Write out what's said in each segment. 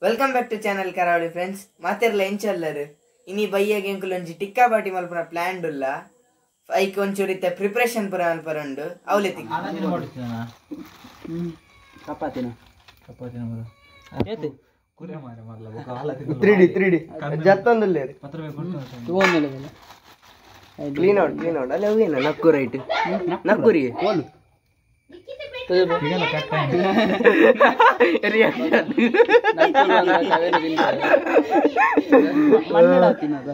welcome back to channel Karavali friends मातेरला ಎಂಚಲ್ಲರು ಇನಿ ಬಯ್ಯಗೆ ಎಂಕುಲೊಂಜಿ ಟಿಕ್ಕಾ ಪಾರ್ಟಿ ಮಲ್ಪನ ಪ್ಲಾನ್ ಉಲ್ಲ ಐಕ್ ಒಂಚೂರು ಇತ್ತ ಪ್ರಿಪರೇಷನ್ ಪುರ ಮಲ್ಪರಂಡು ಅವಲೆ ತಿಕ್ಕ ಚಪಾತಿನ ಬರ ಏತೆ ಕುರೆ ಮಾರೆ ಮರ್ಲ ಬೊಕ ಹಾಲ 3D ಜತ್ತೊಂದುಲ್ಲೆ ತೂವೊಂದುಲ್ಲೆ ಕ್ಲೀನ್ ಔಟ್ ಅಲ್ಲ ಹೋಗೇನ ನಕ್ಕು ರೈಟ್ ನಕ್ಕುರಿ ಓಲು ಈಗಲ್ಲ ಕಟ್ ಟೈಮ್ ರಿಯಾಕ್ಷನ್ ಮಣ್ಣಾತಿನದ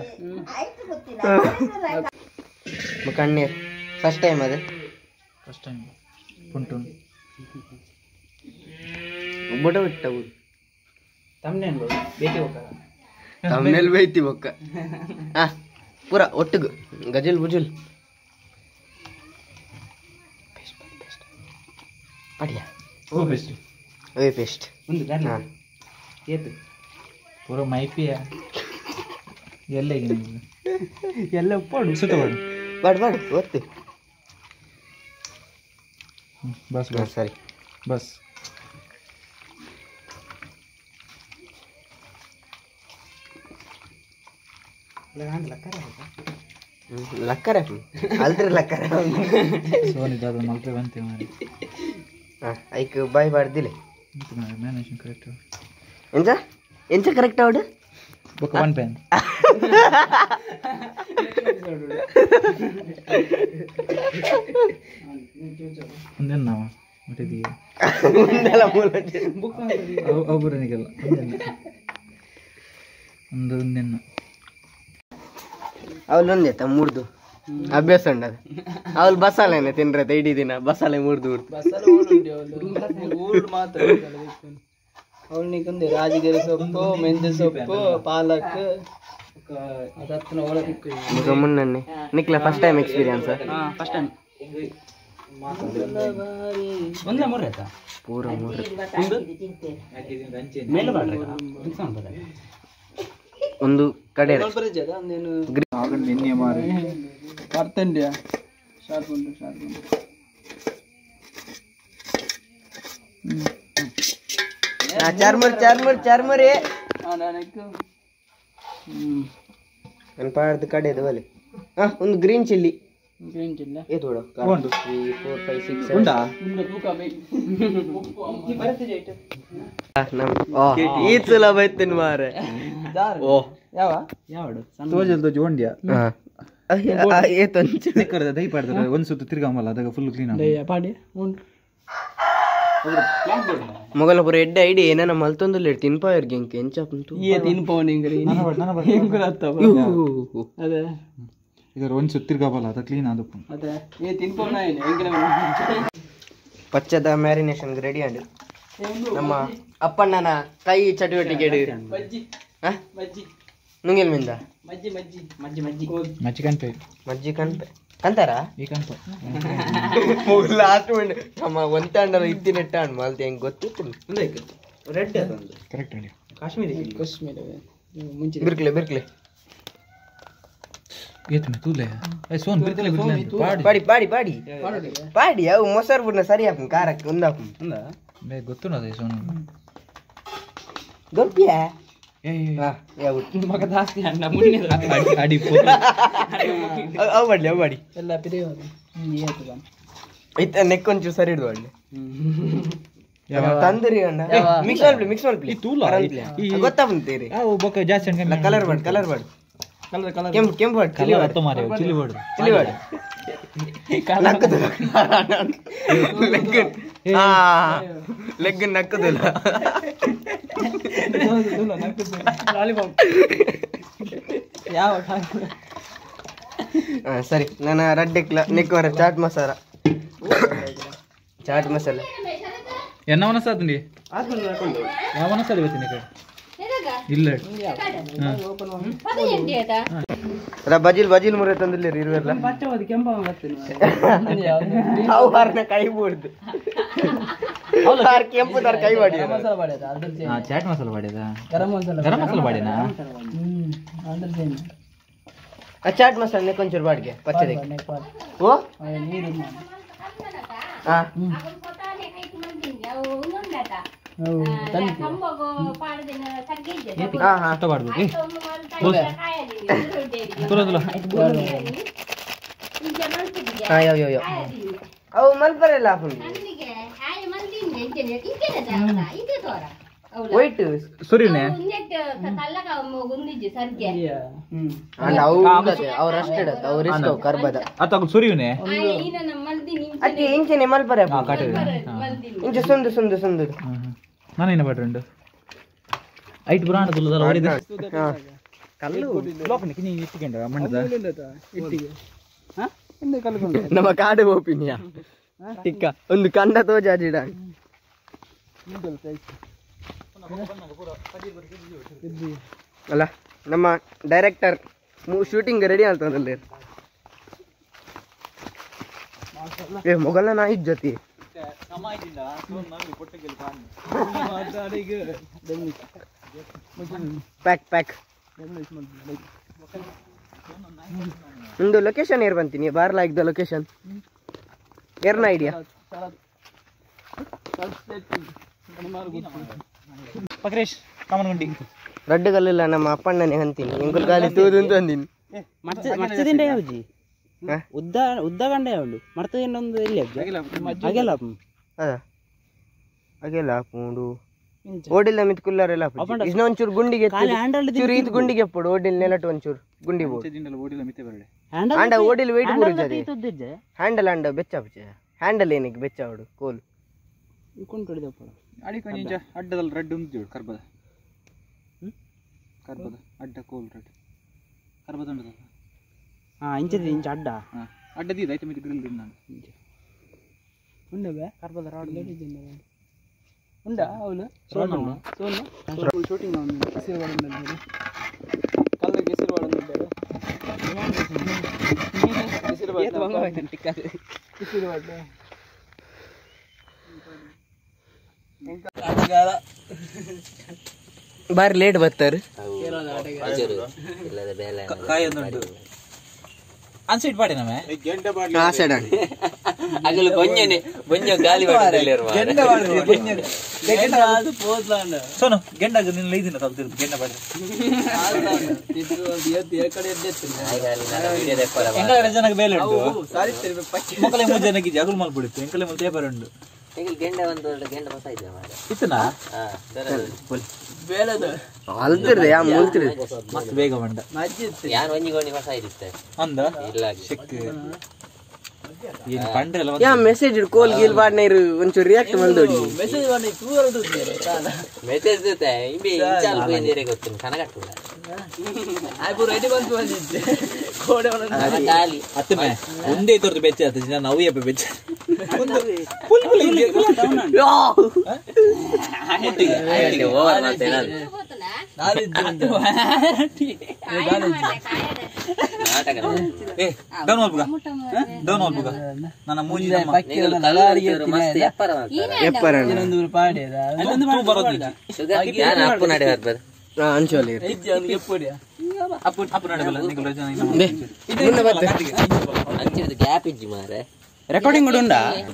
ಮುಕಣ್ಣೆ ಫಸ್ಟ್ ಟೈಮ್ ಪುಂಟು ಬೊಡ ಬಿಟ್ಟವು ತಮ್ನೆಲ್ ಬೇಯ್ತಿ ಬೊಕ್ಕ ಪೂರ ಒಟ್ಟಿಗೆ ಗಜಲ್ ಬುಜುಲ್ ಪಡಿಯಾ ಓ ಬೆಸ್ಟ್ ಪೇಸ್ಟ್ ಒಂದು ಗಾರ್ಲಿ ಏತು ಪೂರ ಮೈಪಿಯ ಎಲ್ಲೆಗೆ ನೀವು ಎಲ್ಲ ಪಡು ಸುತ್ತ ಬಾಡು ಒತ್ತು ಬಸ್ ಸರಿ ಬಸ್ ಲಕ್ಕರೆ ಅಲ್ರಿ ಲಕ್ಕರೆ ಸೋನಿದಾದ ಮಲ್ಪೆ ಬಂತೆ ಮಾರಿ ಐಕ್ ಬಾಯ್ ಬಾಡ್ದಿಲೆ ಮ್ಯಾನೇಜ್ ಕರೆಕ್ಟ್ ಎಂಚ ಕರೆಕ್ಟ್ ಅವಡು ಬೊಕ ಒನ್ ಪೆನ್ ಒಂದೇನು ನಾವು ಮುಟ್ಟಿದ್ದೀವಿ ಒಬ್ಬರನಿಗೆಲ್ಲ ಒಂದೇನು ಅವಳು ಒಂದೇತ ಮೂರ್ದು ಅಭ್ಯಾಸ ಉಂಡದು ಅವಳು ಬಸಾಲೆನೆ ತಿನ್ರತೆ ಇಡೀ ದಿನ ಬಸಾಲೆ ಮೂರ್ದು ಅವನಿಗೊಂದು ರಾಜಗಿರಿ ಸೊಪ್ಪು ಮೆಂತ್ಯ ಸೊಪ್ಪು ಪಾಲಕ್ ಮುನ್ನನ್ನೆ ನಿಕ್ಲ first time experience first time ಒಂದೇ ಮೂರು ಆಯ್ತಾ ಪೂರ ಮೂರು ಮೇಲೆ ಮಾಡ್ರಿ ಒಂದು ಕಡೆ ನಿನ್ನೆ ಮಾರಿ ಬರ್ತಂಡ್ಯಾ ಶಾರ್ಪ್ ಉಂಟು ಚಾರ್ಮರ್ ಪಾಡ್ದು ಕಡೆದು ಒಲೆ ಒಂದು ಗ್ರೀನ್ ಚಿಲ್ಲಿ ಈ ಸಲ ಬೈತೀನಿ ಮಾರೆ ಒಂದು ಸುತ್ತು ತಿರ್ಗಾಮಲ್ಲ ಅದಾಗ ಫುಲ್ ಕ್ಲೀನ್ ಮೊಗಲ ಪೂರ ಎಡ್ಡೆ ಐಡಿ ಏನ ಮಲ್ತೊಂದುಲ್ಲ ತಿನ್ಪಾಯರ್ಗೆ ಇಂಕ ಎಂಚು ಅದೇ ಈಗ ಒಂದು ಸುತ್ತು ತಿರ್ಗಾಬಲ್ಲ ಅದ ಕ್ಲೀನ್ ಆದ ಪಚ್ಚದ ಮ್ಯಾರಿನೇಷನ್ ರೆಡಿ ಅಂಡ್ ನಮ್ಮ ಅಪ್ಪಣ್ಣನ ಕೈ ಚಟುವಟಿಕೆ ನುಂಗೆಲ್ ಮಿಂದ ಮಜ್ಜಿ ಕಣ್ಪೆ ಮಜ್ಜಿ ಕಣ್ಪೆ ಕಂತಾರ ಈ ಕಣ್ಪೆ ಲಾಸ್ಟ್ ಮಿಂಡ್ ನಮ್ಮ ಒಂತಾಂಡಲ ಇದ್ದಿನೆಟ್ಟ ಅಣ್ಣ ಮಲ್ತಿ ಹೆಂಗ್ ಗೊತ್ತಿತ್ತು ರೆಡ್ ಕರೆಕ್ಟ್ ಅಂడి ಕಾಶ್ಮೀರಿ ಬಿರ್ಕ್ಲೆ ಏತನೆ ತೂಲೆ ಸೋನ್ ಬಿರ್ಕ್ಲೆ ಪಾಡಿ ಅವು ಮೊಸರು ಬುಡ್ನ ಸರಿ ಹಾಕು ಖಾರಕ್ಕೆ ಒಂದಾಕು ಬೇ ಗೊತ್ತು ಅದೇ ಸೋನ್ ಗೊತ್ತಿಯಾ ಮಗ ಜಾಸ್ತಿ ಅಣ್ಣ ಮುನ್ನೆ ಅಡಿ ಅವು ಮಾಡಿ ಎಲ್ಲ ಪಿರಿಯೋದು ಇತ್ತ ನೆಕ್ ಒಂಚೂರು ಸರಿ ಇಡುವ ಅಣ್ಣ ತಂದ್ರಿ ಅಣ್ಣ ಮಿಕ್ಸ್ ಮಾಡ್ಲಿ ಗೊತ್ತಾ ಬಂತೀರಿ ಜಾಸ್ತಿ ಕಲರ್ ಬಾಡ್ ಕೆಂಪು ಬಾಡ್ ಚಿಲ್ಲಿ ಬಾಡ್ ಲೆಗ್ ನಕ್ಕದಿಲ್ಲ ಸರಿ ನಾನು ರಡ್ಡಿಕ್ಲ ನೆಕ್ವರ ಚಾಟ್ ಮಸಾಲ ಎನ್ನ ಮನಸ್ಸಾತಂಡಿ ಯಾವ ಮನಸ್ಸಾದ ಇವತ್ತಿನ ಕಡೆ ಇಲ್ಲ ಬಜಿಲ್ ಮುರೆ ತಂದಿಲ್ಲ ಇರುವೆಲ್ಲ ಕೈ ಬೋಡ್ದು ಕೆಂಪು ತಾರ ಕೈ ಮಾಡಿ ಚಾಟ್ ಮಸಾಲ ಬಾಡ್ಯದ ಗರಂ ಮಸಾಲ ಬಾಡ್ಯನಾ ಚಾಟ್ ಮಸಾಲ ಕೊಂಚೂರು ಬಾಡಿಗೆ ಪಚ್ಚದೆ ಓ ಹಾ ಹಾ ಮಾಡ್ಬೇಕು ತುಲ ತುಲ ಅವು ಮಲ್ಪರೆಲ್ಲ ವೈಟ್ ಸುರಿನೆ ಅವ್ರಷ್ಟೇ ಅವ್ರ ಕರ್ಬದ ಅತ್ತ ಸುರಿಯುನೆ ಅಕ್ಕಿ ಇಂಚೆನೆ ಮಲ್ಪರೆ ಇಂಚ ಸುಂದು ಸುಂದು ಸುಂದು ನಾನೇನು ಬಟ್ರಂಡು ಐಟ್ ಪುರಾಣ ತುಲ್ಲದಲ್ಲ ಹೊಡಿದ ಕಲ್ಲು ಲೋಕನಿಗೆ ನೀನು ಇಟ್ಟುಕೊಂಡ ಮಣ್ಣದ ನಮ್ಮ ಕಾಡು ಓಪಿನಿಯ ಟಿಕ್ಕ ಒಂದು ಕಂಡ ತೋಜಾಜಿಡ ಅಲ್ಲ ನಮ್ಮ ಡೈರೆಕ್ಟರ್ ಶೂಟಿಂಗ್ ರೆಡಿ ಆಗ್ತದಲ್ಲಿ ಮೊಗಲ ನಾ ಇದ್ ಜೊತೆ ಪ್ಯಾಕ್ ಪ್ಯಾಕ್ ಒಂದು ಲೊಕೇಶನ್ ಏರ್ ಬಂತೀನಿ ಬಾರ್ಲಾ ಇದ್ದ ಲೊಕೇಶನ್ ಏರ್ನ ಐಡಿಯಾ ಪಕ್ರೇಶ್ ಕಾಮನಗುಂಡಿ ರಡ್ಡು ಕಲ್ಲಿಲ್ಲ ನಮ್ಮ ಅಪ್ಪಣ್ಣನೇ ಅಂತೀನಿ ಎಂಕುಲ್ ಗಾಲಿ ತೂದು ಅಂತ ಅಂದಿನಿ ಮರ್ಚದಿಂಡೆ ಯಾವ್ಜಿ ಉದ್ದ ಉದ್ದ ಗಂಡ ಯಾವುದು ಮರ್ತದಿಂಡೊಂದು ಎಲ್ಲಿ ಅಗೆಲ್ಲ ಅದ ಅಗೆಲ್ಲ ಹಾಕೊಂಡು ಓಡಿಲ್ಲ ಮಿತ್ ಕುಲ್ಲಾರೆಲ್ಲ ಇನ್ನ ಒಂಚೂರು ಗುಂಡಿಗೆ ಚೂರು ಇದು ಗುಂಡಿಗೆ ಎಪ್ಪಡು ಓಡಿಲ್ ನೆಲಟ್ ಒಂಚೂರು ಗುಂಡಿ ಆಂಡ ಓಡಿಲ್ ವೆಯ್ಟ್ ಬರುತ್ತದೆ ಹ್ಯಾಂಡಲ್ ಆಂಡ ಬೆಚ್ಚ ಹ್ಯಾಂಡಲ್ ಏನಕ್ಕೆ ಬೆಚ್ಚ ಅವಡು ಕೋಲು ಅಡ್ಡದಲ್ಲಿ ರೆಡ್ ಉಂಟು ಕರ್ಬದ ಕರ್ಬದ ಅಡ್ಡ ಕೋಲ್ ರೆಡ್ ಕರ್ಬದ ಉಂಟದ ಇಂಚ ಅಡ್ಡ ಅಡ್ಡದಿದೆ ಆಯ್ತು ಮಿತಿ ಗ್ರಿಲ್ ನಾನು ಉಂಡವೆ ಕರ್ಬದ ರಾಡ್ ಉಂಡ ಅವಳು ಸೋನು ಶೂಟಿಂಗ್ ಕಲ್ಲಿಗೆ ಬಾರಿ ಲೇಟ್ ಬರ್ತಾರೆ ಅನ್ಸೈಟ್ ಪಾಡಿ ನಮೆ ಅಗಲು ಬೊಂಜನೆ ಬೊಂಜ ಗಾಲಿ ಸೋನು ಗೆಂಡಾಗ ನಿನ್ನ ಐದಿನ ತಗ್ತಿರು ಗೆಂಡ ಬಾಡಿ ಎಂಕಲ ಜನಕ್ಕೆ ಬೇಲೆ ಉಂಟು ಮಕ್ಕಳ ಮೂರು ಜನಕ್ಕೆ ಜಗುಲ್ ಮಲ್ಬಿಡುತ್ತೆ ಎಂಕಲೆ ಮಲ್ ಪೇಪರ್ ಉಂಟು ಗೆಂಡ ಒಂದು ಗೆಂಡ ಮಸ ಇದೆ ಇತ್ತನಾ ಅಲ್ತಿರ್ದೆ ಯಾ ಮುಲ್ತಿರ್ದೆ ಮಸ್ತ್ ಬೇಗ ಬಂಡ ಯಾರು ಒಂಜಿಗೋಣಿ ಮಸ ಇರುತ್ತೆ ಅಂದ ಇಲ್ಲ ಚೆಕ್ ಏನು ಪಂಡ್ರೆಲ್ಲ ಯಾ ಮೆಸೇಜ್ ಕೋಲ್ ಗೀಲ್ ಬಾಡ್ನೆ ಇರು ಒಂಚೂರು ರಿಯಾಕ್ಟ್ ಮಾಡ್ದೋಡಿ ಮೆಸೇಜ್ ಮಾಡಿ ಮೆಸೇಜ್ ಜೊತೆ ಇಂಬಿ ಇನ್ಚಾಲ್ ಬೇರೆ ಗೊತ್ತಿಲ್ಲ ಕನಗಟ್ಟು ಆಯ್ಪು ರೆಡಿ ಬಂತು ಬಂದಿದ್ದೆ ಕೋಡೆ ಗಾಲಿ ಅತ್ತಮೆ ಒಂದೇ ತೋರ್ದು ಬೆಚ್ಚ ಆತ ಜನ ನಾವು ಯಪ್ಪ ಬೆಚ್ಚ ನನ್ನ ಮೂಜಿ ಅಂಚೋಲಿ ಗ್ಯಾಪ್ ಇಜ್ಜಿ ಮಾರೆ ರೆಕಾರ್ಡಿಂಗ್ ಉಂಡ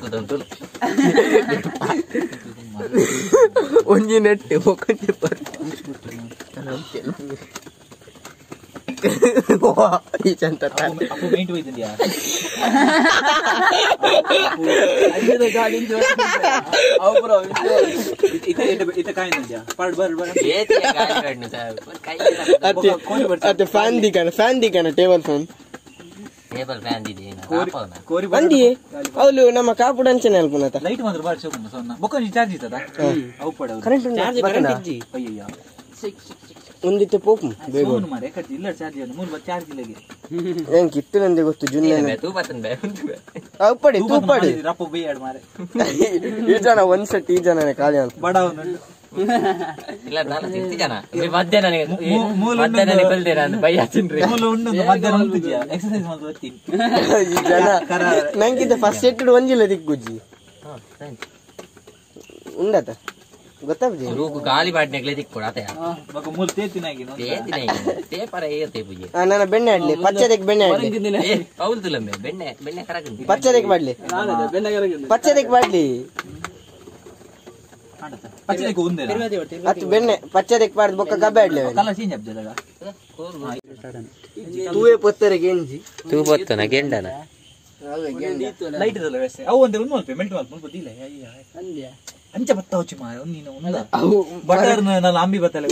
ಒಂಜಿ ನೆಟ್ ಒಕ್ಕಂಜಿ ಈ ಚಂತ ಫ್ಯಾನ್ ದಿಕಣ ಟೇಬಲ್ ಫ್ಯಾನ್ ಬಂದಿ ಅವಳು ನಮ್ಮ ಕಾಪುಡ ಅಂಚನೆ ಅಲ್ಪುನತ ಲೈಟ್ ಮಾತ್ರ ಬಾರಿ ಶೋಕುಂಡು ಸೊನ್ನ ಬೊಕ್ಕ ಚಾರ್ಜ್ ಇತ್ತದ ಅವು ಪಡ ಕರೆಂಟ್ ಅಯ್ಯಯ್ಯ ಒಂದಿತ್ತು ಪೋಪು ಬೇಗ ಸೋನು ಮಾರೆ ಕಟ್ಟಿ ಇಲ್ಲ ಚಾರ್ಜ್ ಅನ್ನು ಮೂರು ಚಾರ್ಜ್ ಇಲ್ಲಗೆ ಏನ್ ಕಿತ್ತನಂದೆ ಗೊತ್ತು ಜುನ್ನೆ ಉಪ್ಪಡಿ ತೂಪಡಿ ರಪ್ಪ ಬೇಯಾಡ್ ಮಾರೆ ಈ ಜನ ಒಂದ್ ಸೆಟ್ ಈ ಜನನೇ ಖಾಲಿ ಅಂತ ಬಡ ಅವನು ಇಲ್ಲ ನಾನು ತಿಂತಿ ಜನ ಮಧ್ಯಾಹ್ನ ಮಧ್ಯಾಹ್ನ ಕಲ್ದೇರ ಅಂತ ಬೈ ಹಾಚಿನ್ರಿ ಮಧ್ಯಾಹ್ನ ಉಂಟಿದ್ಯಾ ಎಕ್ಸರ್ಸೈಸ್ ಮಾಡ್ದು ಬರ್ತೀನಿ ಈ ಜನ ನಂಗಿಂತ ಫಸ್ಟ್ ಸೆಟ್ ಒಂಜಿಲ್ಲ ದಿಕ್ಕುಜ್ಜಿ ಉಂಡತ ಗೊತ್ತಾಗ್ತದೆ ರೂಕು ಗಾಳಿ ಬಾಡ್ನೆಗ್ಲೆ ದಿಕ್ಕೊಡಾತ ಮಗ ಮೂಲ ತೇತಿನಾಗಿ ತೇಪರ ಏತೆ ಪೂಜೆ ನನ್ನ ಬೆಣ್ಣೆ ಆಡ್ಲಿ ಪಚ್ಚದಕ್ಕೆ ಬೆಣ್ಣೆ ಆಡ್ಲಿ ಹೌದು ತುಲಂಬೆ ಬೆಣ್ಣೆ ಬೆಣ್ಣೆ ಕರಗ ಪಚ್ಚದಕ್ಕೆ ಬಾಡ್ಲಿ ಪಚ್ಚದಕ್ಕೆ ಬಾಡ್ಲಿ పచ్చడికి ఉందేనా అచ్చు బెన్నే పచ్చడికి పాడు బొక్క కబ్బాడ్లే కలర్ చేంజ్ అబ్జలగా తూవే పొత్తరే గెంజి ತೂ ಬತ್ತನ ಗೆಂಡನ ಲೈಟ್ ಇದಲ್ಲ ವ್ಯವಸ್ಥೆ ಅವು ಒಂದೇ ಒಂದು ಮಲ್ಪ ಮೆಲ್ಟ್ ಮಲ್ಪ ಮುಲ್ಪ ದಿಲ್ಲ ಅಯ್ಯ ಅಂಚ ಬತ್ತ ಹೊಚ್ಚಿ ಮಾರ ನೀನು ಉಂದ ಬಟರ್ ನಾನು ಅಂಬಿ ಬತ್ತಲೆ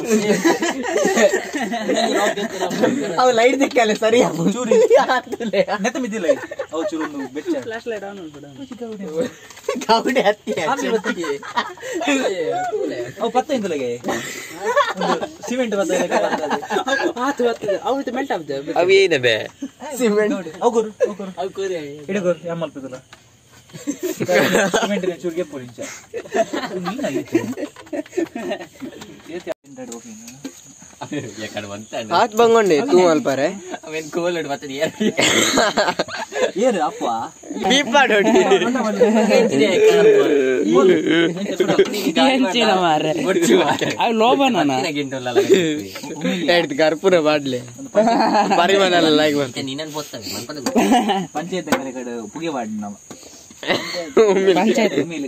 ಅವು ಲೈಟ್ ದಿಕ್ಕಲೆ ಸರಿ ಚೂರಿ ನೆತ್ತ ಮಿದಿಲ್ಲ ಅವು ಚೂರು ಒಂದು ಬೆಚ್ಚ ಫ್ಲಾಶ್ ಲೈಟ್ ಆನ್ ಮಾಡ್ಬಿಡ ಗೌಡೆ ಹತ್ತಿ ಅಂಬಿ ಬತ್ತಿಗೆ ಅವು ಪತ್ತ ಇಂದಲಗೆ ಸಿಮೆಂಟ್ ಬತ್ತಲೆ ಹಾತು ಬತ್ತದ ಅವು ಮೆಲ್ಟ್ ಆಗ್ತದೆ ಅವು ಏನೇ ಬೇ ಸಿಮೆಂಟ್ ಅವು ಕೋರಿ ಇಡಗೋರು ಯಮ್ಮಲ್ಪದಲ್ಲ ಸಿಮೆಂಟ್ ನೆ ಚೂರಿಗೆ ಪೋರಿಂಚ ನೀನ ಐತೆ ಏತೆ ಇಂಡಡ್ ಓಕೆ ಯಾಕಡೆ ಬಂತ ಹಾತ್ ಬಂಗೊಂಡೆ ತೂ ಮಲ್ಪರೆ ಅವೆನ್ ಕೋಲಡ್ ಬತ್ತದ ಏರು ಅಪ್ಪ ಬೀಪಾಡೋಡಿ ಎಂಚಿನ ಮಾರೆ ಆ ಲೋಬನನ ಗಿಂಟೋಲ್ಲ ಎಡ್ದು ಕರ್ಪೂರ ಬಾಡ್ಲೆ ಪರಿಮಾಣ ಲೈಕ್ ಬಂತ ನೀನನ್ ಬತ್ತವೆ ಮನ್ಪದ ಪಂಚಾಯತ್ ಕಡೆ ಪುಗೆ ಬಾಡಿ ನಾವು ಪಂಚಾಯತ್ ಮೇಲೆ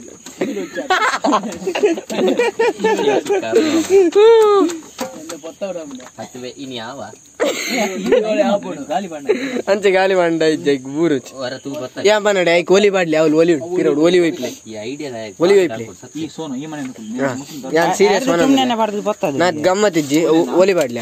ಹತ್ತವೆ ಇನ್ ಯಾವ ಗಾಲಿ ಬಾಂಡ ಅಂಚೆ ಗಾಲಿ ಮಂಡ ಇಜ್ಜೆ ಊರು ವರ ತೂ ಬತ್ತ ಯಾ ಬನ್ನಡೆ ಐ ಕೋಲಿ ಬಾಡ್ಲಿ ಅವಳು ಒಲಿ ಪಿರೋಡ್ ಒಲಿ ವೈಪ್ಲೆ ಈ ಐಡಿಯಾ ಒಲಿ ವೈಪ್ಲೆ ಈ ಸೋನು ಈ ಮನೆ ಯಾನ್ ಸೀರಿಯಸ್ ಮನ ಸುಮ್ಮನೆ ಬರ್ತದ ಬತ್ತದ ನಾ ಗಮ್ಮತ್ ಇಜ್ಜಿ ಒಲಿ ಬಾಡ್ಲಿ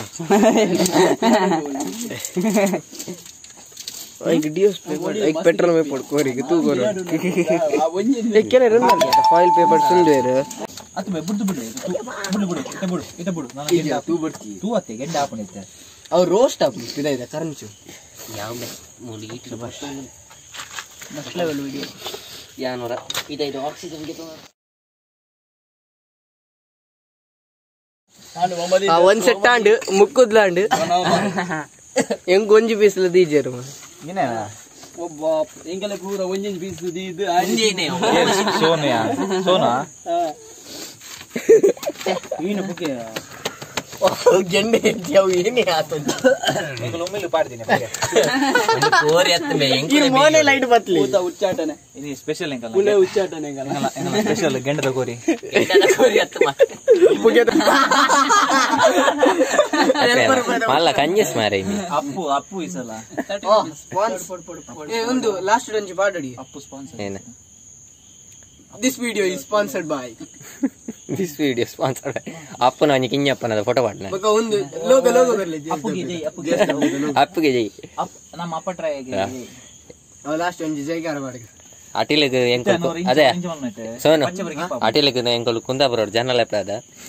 ಐಕ್ ಡಿಯೋಸ್ ಪೇಪರ್ ಐಕ್ ಪೆಟ್ರೋಲ್ ಪೇಪರ್ ಕೋರಿಗೆ ತೂ ಕೋರು ಎಕ್ಕೆನೆ ರನ್ ಫಾಯಿಲ್ ಪೇಪರ್ ಸುಂದೇರು ಅದು ಬುಡ್ದು ಬಿಡ್ಲೆ ಇತ ಬಿಡು ನಾನು ಗೆಂಡ ತೂ ಬಿಡ್ತಿ ತೂ ಅತ್ತೆ ಗೆಂಡ ಹಾಕೊಂಡಿದ್ದೆ ಅವ್ರು ರೋಸ್ಟ್ ಆಪು ಇದೆ ಕರಂಚು ಯಾವ ಮೂಲಿ ಇಟ್ಟು ಬಸ್ ನೆಕ್ಸ್ಟ್ ಲೆವೆಲ್ ವಿಡಿಯೋ ಯಾನೋರ ಇದು ಆಕ್ಸಿಜನ್ ಗೆ ಒಂದ್ ಸೆಟ್ ಆಂಡ್ ಮುಕ್ಕುದ್ಲಾಂಡ್ ಹೆಂಗ್ ಒಂಜಿ ಪೀಸ್ಲ ದೀಜೇರು ನೀನೇನಾ ಒಬ್ಬ ಎಂಗಲೆ ಪೂರ ಒಂಜೊಂದು ಪೀಸ್ ಇದು ಅಂಜೇನೆ ಸೋನಾ ಸೋನಾ ನೀನು ಬುಕ್ಕೆ ಗೆಂಡೆ ಅವು ಏನೇ ಆತು ಎಂಗಲ ಒಮ್ಮೆಲೆ ಪಾಡ್ತೀನಿ ಕೋರಿ ಅತ್ತಮೆ ಈ ಮೋನೆ ಲೈಟ್ ಬತ್ಲಿ ಊತ ಉಚ್ಚಾಟನೆ ಇದು ಸ್ಪೆಷಲ್ ಎಂಗಲ ಪುಲೆ ಉಚ್ಚಾಟನೆ ಎಂಗಲ ಸ್ಪೆಷಲ್ ಗೆಂಡದ ಕೋರಿ ಎಂಗಲ ಕೋರಿ ಅತ್ತಮ ಮಲ್ಲ ಕಂಜಸ್ ಮಾರೆ ಅಪ್ಪು ಈ ಸಲ ಒಂದು ಲಾಸ್ಟ್ ಒಂಜಿ ಪಾಡಡಿ ಅಪ್ಪು ಸ್ಪಾನ್ಸರ್ ಏನ this video is sponsored by this video sponsored ಅಪ್ಪನ ಅವನಿಗೆ ಕಿಂಜಪ್ಪನದ ಫೋಟೋ ಮಾಡ್ನ ಬಕ ಒಂದು ಲೋಗೋ ಬರ್ಲಿ ಅಪ್ಪಗೆ ಜೈ ನಮ್ಮ ಅಪ್ಪ ಟ್ರೈ ಆಗಿ ಲಾಸ್ಟ್ ಒಂಜಿ ಜೈಗಾರ ಬಾಡಿಗೆ ಅಟಿಲಗ್ ಎಂಕಲ್ ಅದೇ ಸೋನು ಅಟಿಲಗ್ ಎಂಕಲ್ ಕುಂದಾಪುರ ಜನ ಲೆಪ್ಪದ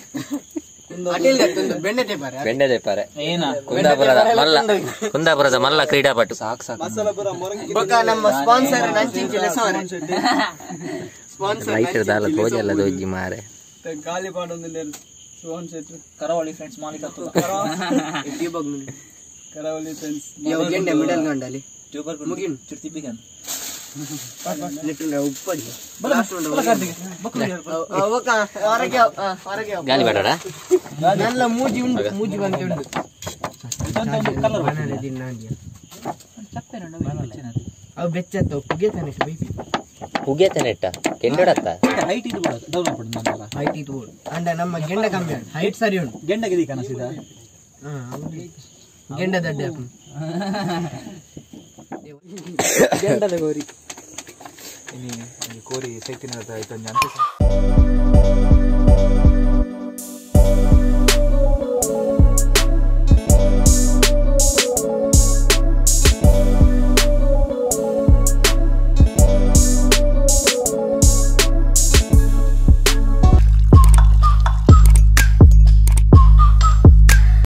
ಬೆಣ್ಣೆ ತೇಪಾರೆ ಬೆಂಡೆ ದೇಪಾರೆ ಏನ ಕುಂದಾಪುರದ ಮಲ್ಲ ಕ್ರೀಡಾಪಟು ಬಕ ನಮ್ಮ ಸ್ಪಾನ್ಸರ್ ನಂಚಿಂಚಿಲೆ ಸಾರೆ ಸ್ಪಾನ್ಸರ್ ರೈತರ ದಾಲ ತೋಜಲ್ಲ ದೋಜ್ಜಿ ಮಾರೆ ಗಾಲಿ ಪಾಡೊಂದಿಲ್ಲ ಸ್ಪಾನ್ಸರ್ ಕರಾವಳಿ ಫ್ರೆಂಡ್ಸ್ ಮಾಲಿಕ ಎಟ್ಟಿ ಬಗ್ನು ಕರಾವಳಿ ಫ್ರೆಂಡ್ಸ್ ಯಾವ ಗೆಂಡೆ ಮಿಡಲ್ ಗಂಡಲಿ ಟ್ಯೂಬರ್ ಮುಗಿನ್ ಚುರ್ತಿ ಬಿಗನ್ ಲಿಟಲ್ ಉಪ್ಪಡಿ ಗಾಲಿ ಬೇಡಡ ನನ್ನ ಮೂಜಿ ಉಂಟು ಮೂಜಿ ಬಂದು ಉಂಟು ಅವು ಬೆಚ್ಚತ್ತ ಪುಗೆ ತಾನೆ ಬೈಪಿ ಹುಗೆ ನೆಟ್ಟ ಕೆಂಡಡತ್ತ ಹೈಟ್ ಇದು ಡೌನ್ ಮಾಡ್ಬಿಡು ನನ್ನಲ್ಲ ಹೈಟ್ ಇದು ಅಂಡ ನಮ್ಮ ಗೆಂಡ ಕಮ್ಮಿ ಉಂಟು ಹೈಟ್ ಸರಿ ಉಂಟು ಗೆಂಡಗೆ ದಿ ಕನಸಿದ ಗೆಂಡ ದಡ್ಡ ಗೆಂಡದ ಗೋರಿ ಕೋರಿ ಸೈತಿನ ಆಯ್ತು